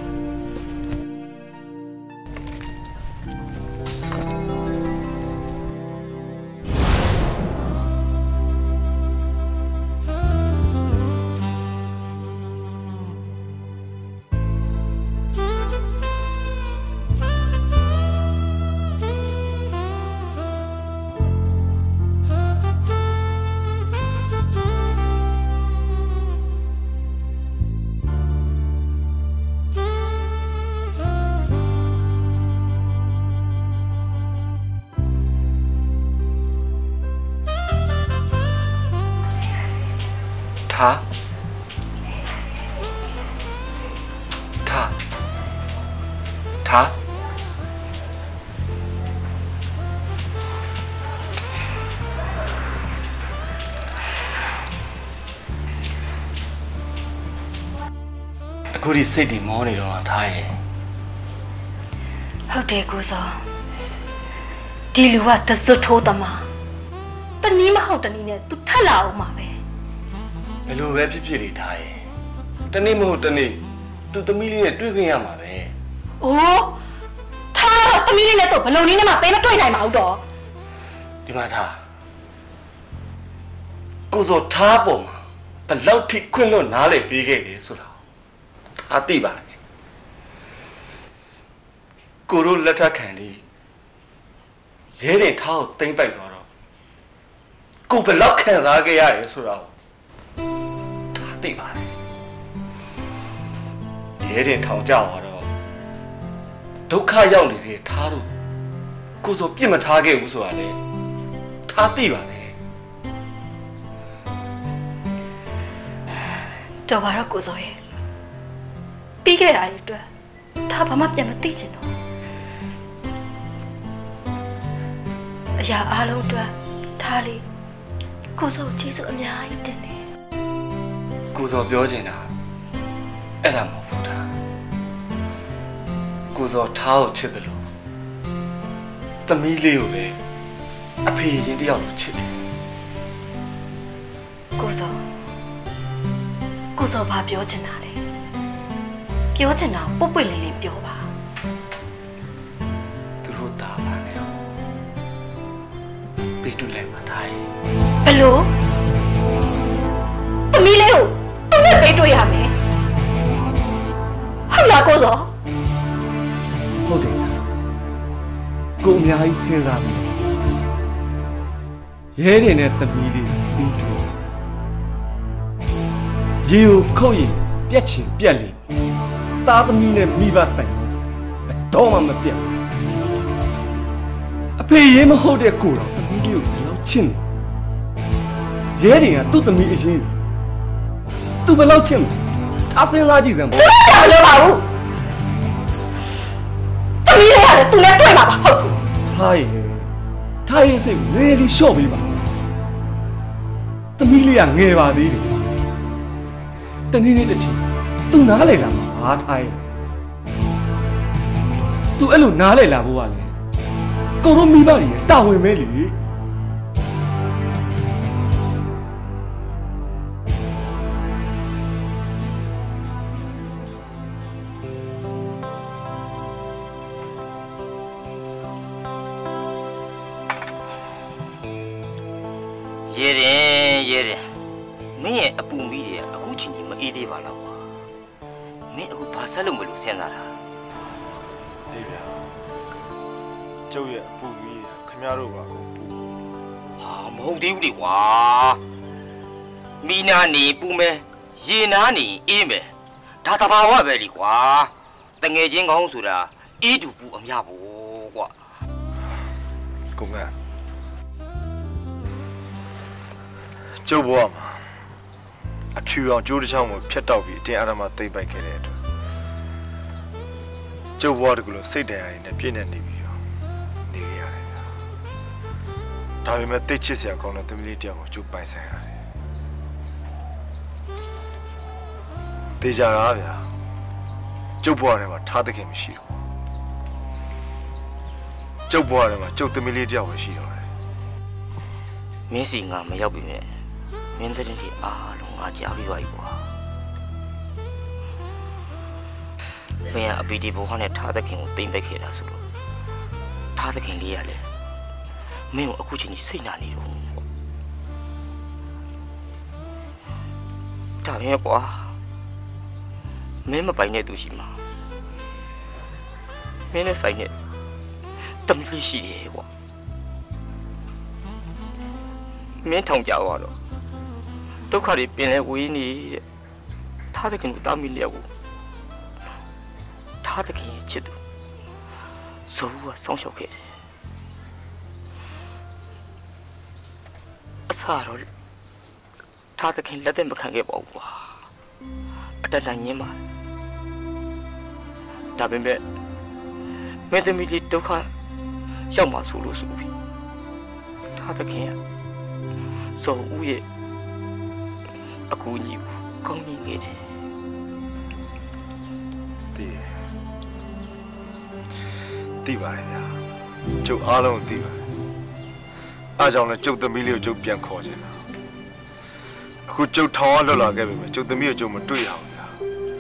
他，他，他，အခုဒီစိတ်တွေမောနေတော့ထားရဲ့ဟုတ်တယ်ကိုစောဒီလူကတစွတ်ထိုးသမားတနည်းမဟုတ်တနည်းနဲ့ तू ထက်လာအောင်မှာပဲဘယ်လိုပဲဖြစ်ဖြစ်လေးထားရဲ့တနေ့မဟုတ်တနေ့သူသမီးလေးနဲ့တွေ့ခွင့်ရမှာပဲအိုးထားတော့သမီးလေးနဲ့တော့ဘလုံးလေးနဲ့မှပဲမတွေ့နိုင်ပါဘူးတော့ဒီမှာထားကိုစောထားပေါ်မှာဘယ်လောက်ထိခွင့်လွတ်နားလေပေးခဲ့လဲဆိုတာထားသိပါလေကိုတို့လက်ထက်ခံလေးရဲတဲ့ထားကိုတိမ့်ပိုက်သွားတော့ကိုဘယ်လောက်ခံစားခဲ့ရတယ်ဆိုတာထားသိပါလေရဲတဲ့ထောင်ကြသွားတော့ဒုက္ခရောက်နေတဲ့ထားတို့ကိုစောပြစ်မထားခဲ့ဘူးဆိုတာလေထားသိပါလေတော်ပါတော့ကိုစောရဲ့ပြီးခဲ့တာတွေအတွက်ဒါဘာမှပြန်မသိချင်တော့အရာအားလုံးအတွက်ဒါလေးကိုစောကျေးဇူးအများကြီးတင်တယ်ကိုစောပြောချင်တာအဲ့ဒါမဟုတ်ဘူးဒါကိုစောထားကိုချစ်တယ်လို့သမီးလေးကိုလည်းအဖေရင်တယောက်လိုချစ်တယ်ကိုစောကိုစောဘာပြောချင်တာလဲပြောချင်တာပုတ်ပွင့်လင်းလင်းပြောပါသူတို့တာပါနေအောင်ပေးတွေ့လိုက်ပါတိုင်းဘလို့သမီးလေးကိုသူနဲ့ပေးတွေ့ရမယ်ဟုတ်လားကိုစောဟုတ်တယ်ကိုအများကြီးစဉ်းစားပြီးရဲတယ်နဲ့သမီးလေးပြီးတွေ့ရေကိုခုတ်ရင်ပြက်ချင်ပြက်လိမ့်သားသမီးနဲ့မိဘပိုင်လို့ဆိုဘယ်တော့မှမပြက်အဖေရေးမဟုတ်တဲ့ကိုတော့သမီးလေးကိုကြောက်ချင်တယ်ရဲတယ်ကသူ့သမီးအရင်သူဘယ်လောက်ချင်အားစဉ်းစားကြည့်စမ်းပေါ့မလို့ပါဘူးသမီးလေးရတယ်သူနဲ့တွေ့မှာပါဟုတ်ထားရဲ့ထားရဲ့စိတ်နည်းနည်းလေးလျှော့ပေးပါသမီးလေးကငယ်ပါသေးတယ်တနေ့နေ့တစ်ချိန်သူနားလေလာမှာဟာထားရဲ့သူအဲ့လိုနားလေလာဖို့ကလေကိုတို့မိဘတွေတာဝန်မဲလေရဲတယ်ရဲတယ်မင်းရဲ့အပူမီးတွေအခုချိန်ကြီးမအေးသေးပါတော့ကွာမင်းအခုဘာဆက်လို့မလို့စဉ်းစားတာအေးဗျာကျုပ်ရဲ့အပူမီးတွေခင်ဗျားတို့ကကိုပူဟာမဟုတ်သေးဘူးလေကွာမီးနာနေပူမယ်ရေနာနေအေးမယ်ဒါတဘာဝပဲလေကွာတငယ်ချင်းကောင်းဆိုတာအေးတူပူအများဖို့ကွာကိုငါကျုပ်ဘဝမှာအဖြူအောင်ကျိုးတစ်ချောင်းကိုဖျက်တောက်ပြီးအတင်းအဓမ္မသိမ့်ပိုက်ခဲ့တဲ့အတွက်ကျုပ်ဘဝတကူလို့စိတ်တရားတွေနဲ့ပြည့်နေနေပြီးတော့နေရရတယ်ဗျာဒါပေမဲ့သိချစ်စရာကောင်းတဲ့သမီးလေးတယောက်ကိုကျုပ်ပိုင်ဆိုင်ရတယ်တေချာတာဗျာကျုပ်ဘဝထဲမှာထားသခင်မရှိတော့ကျုပ်ဘဝထဲမှာကျုပ်သမီးလေးတယောက်ပဲရှိတော့တယ်မင်းစီငါမရောက်ပြီနဲ့မင်းတဲ့တိအားလုံးငါကြားပြီးပါပြီကွာမင်းကအပီဒီဘောခနဲ့ထားသခင်ကိုတိမ့်ပက်ခဲ့တာဆိုတော့ထားသခင်လေးရလေမင်းကိုအခုချိန်ကြီးစိတ်နာနေတော့ဒါပဲကွာမင်းမပိုင်တဲ့သူရှိမှာမင်းနဲ့ဆိုင်နဲ့တမီးလေးရှိတယ်ကွာမင်းထောင်ကြသွားတော့ဒုက္ခတွေပင်လဲဝေးနေတဲ့ထားသခင်ကိုတားမိလျက်ကိုထားသခင်ရဲ့ချစ်သူဇော်ကဆောင်းလျှောက်ခဲ့တယ်အစားတော့ထားသခင်လက်သက်မခံခဲ့ပါဘူးကွာအတတန်ညင်းပါဒါပေမဲ့မင်းသမီးလေးဒုက္ခရောက်မှာဆိုလို့ဆိုပြီးထားသခင်ကဇော်ဦးရဲ့အကူကြီးကောင်းကြီးနေတယ်တည်တည်ပါရဲ့ဗျာကျုပ်အားလုံးတည်ပါတယ်အားကြောင့်လည်းကျုပ်သမီးလေးကိုကျုပ်ပြန်ခေါ်ခြင်းလားအခုကျုပ်ထောင်အောင်လွတ်လာခဲ့ပြီပဲကျုပ်သမီးကိုကျုပ်မတွေ့ရအောင်ဗျာ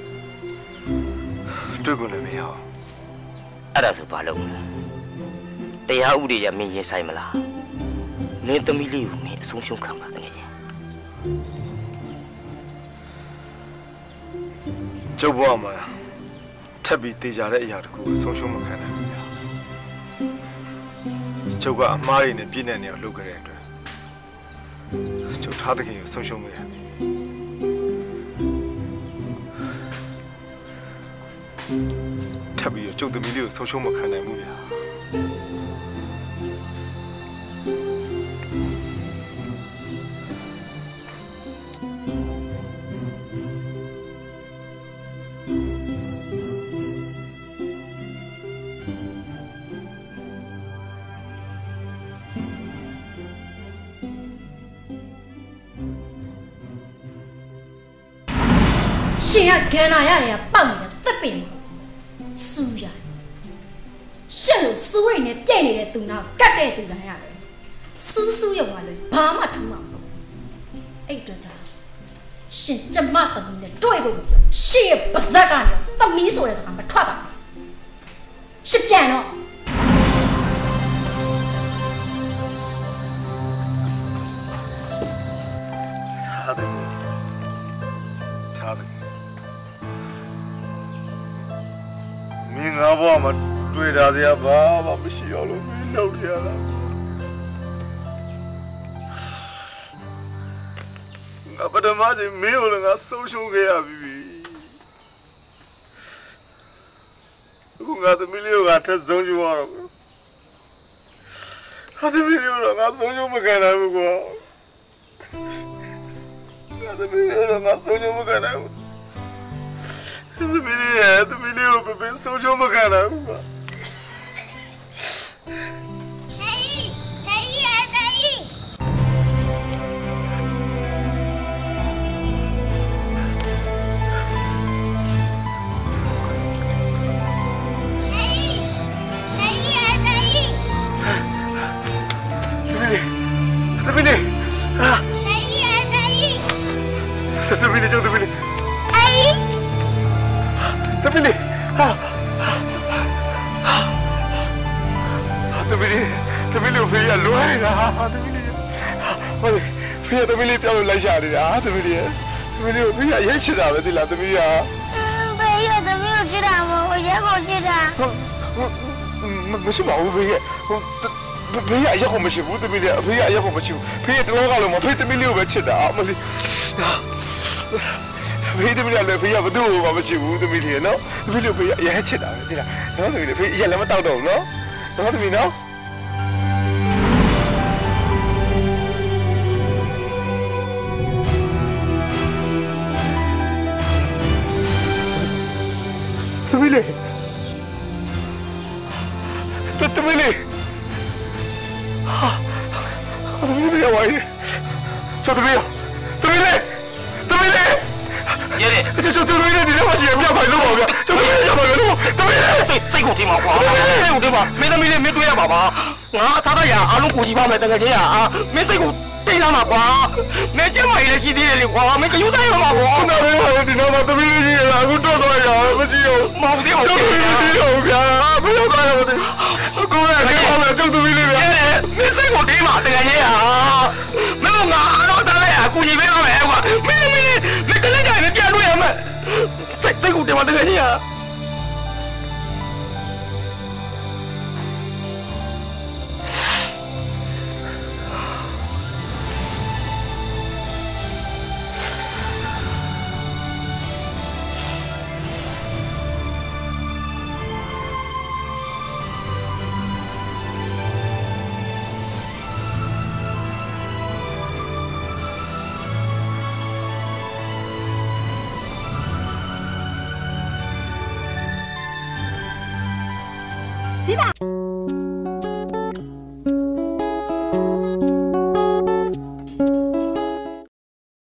တွေ့ကိုလည်းမရအောင်အဲ့ဒါဆိုဘာလုပ်မလဲတရားဥပဒေရမင်းရင်ဆိုင်မလားမင်းသမီးလေးကိုမင်းအဆုံးရှုံးခံပါတကယ်ချင်းကျုပ်ဘဝမှာထပ်ပြီးတေချာတဲ့အရာတခုကိုဆုံးရှုံးမခံနိုင်ဘူးဗျာကျုပ်ကအမှားတွေနဲ့ပြည့်နေနေအောင်လုပ်ခဲ့တဲ့အတွက်ကျုပ်ထားသခင်ကိုဆုံးရှုံးခဲ့ရတယ်ထပ်ပြီးကျုပ်သမီးလေးကိုဆုံးရှုံးမခံနိုင်ဘူးဗျာရှင်ကဂန်နာရတယ်ကပောက်နေတာတက်ပင်စူးရရှက်လို့စူးရိတ်နဲ့ပြည့်နေတဲ့သူနောက်ကတ်တဲ့သူတိုင်းရတယ်စူးစူးရောက်လာလို့ဘာမှထူးမှာမဟုတ်အဲ့အတွက်ကြောင့်ရှင်ကျမသမီးနဲ့တွေ့ဖို့မပြောရှေ့ရဲ့ပါဇက်ကနေသမီးဆိုတဲ့စကားမထွက်ပါဘူးရှစ်ပြန်တော့ထားတယ်ထားတယ်မင်းငါဘဝမှာတွေ့တာတရားဘာမှမရှိအောင်လို့မင်းလုပ်ရလားငါပထမချိန်မင်းကိုလည်းငါဆုံးရှုံးခဲ့ရပြီအခုငါသမီးလေးကိုငါထပ်ဆုံးရှုံးရတော့ဟာသမီးလေးကိုငါဆုံးရှုံးမခံနိုင်ဘူးကွာငါသမီးလေးကိုငါဆုံးရှုံးမခံနိုင်ဘူးသမီးလေးရဲ့သမီးလေးကိုပဲဆုံးရှုံးမခံနိုင်ဘူးကွာသမီးလေးဟာသမီးလေးသမီးလေးကျုပ်သမီးလေးအေးသမီးလေးဟာသမီးလေးသမီးလေးဖေးရလွယ်နေတာသမီးလေးဟိုဖေးသမီးလေးပြောင်းလို့လိုက်ရှာနေတာသမီးလေးသမီးလေးကိုဖေးရရဲချစ်တာပဲဒီလားသမီးရဖေးရသမီးကိုချစ်တာမဟုတ်ရဲကိုချစ်တာမရှိပါဘူးဖေးရဟိုဖေးရရက်ကိုမရှိဘူးသမီးလေးဖေးရရက်ကိုမရှိဘူးဖေးရတလောကလုံးမှာဖေးသမီးလေးကိုပဲချစ်တာအမလေးဖေးသမီးလေးလည်းဖေးရဘသူ့ကိုမှမရှိဘူးသမီးလေးနော်သမီးလေးဖေးရရဲချစ်တာပဲဒီလားနော်သမီးလေးဖေးရလည်းမတောက်တော့ဘူးနော်နော်သမီးနော်သမီးလေးသမီးလေးဟာသမီးလေးဝိုင်းကျသမီးသမီးလေးသမီးလေးရဲရဲကျကျသမီးလေးဒီတော့မှရှိရမြောက်ဆိုင်လို့ပါဗျာကျသမီးလေးရောက်ပါလို့သမီးလေးစိတ်စိတ်ကိုထိမှာကွာစိတ်ကိုထိမှာမင်းသမီးလေးမင်းတွေ့ရပါပါငါအစားတော့ရအားလုံးကိုကြည့်ပါမယ်တကယ်ကြီးอ่ะမင်းစိတ်ကိုတိတ်လာမှာကွာမင်းကျမကြီးလည်းရှိသေးတယ်လေကွာမင်းကယူဆိုင်ရမှာကွာနော်လေးဒီတော့မှသမီးလေးကြီးလာအခုတော့တော့ရမရှိဘူးမောင်သေးပါဘူးသမီးလေးကြီးဟုတ်ဗျာဘယ်လိုသွားရမလဲအခုကဒီကောင်ကကျုပ်သမီးလေးဗျာမင်းစိတ်ကိုတိတ်မှာတကယ်ကြီးอ่ะမင်းငါအားလုံးသားလိုက်ရကူညီပေးရမယ်ကွာမင်းသမီးလေးမင်းကလေးကြိုင်ပြန်တွေ့ရမယ်စိတ်စိတ်ကိုတိတ်မှာတကယ်ကြီးอ่ะဒီမှာ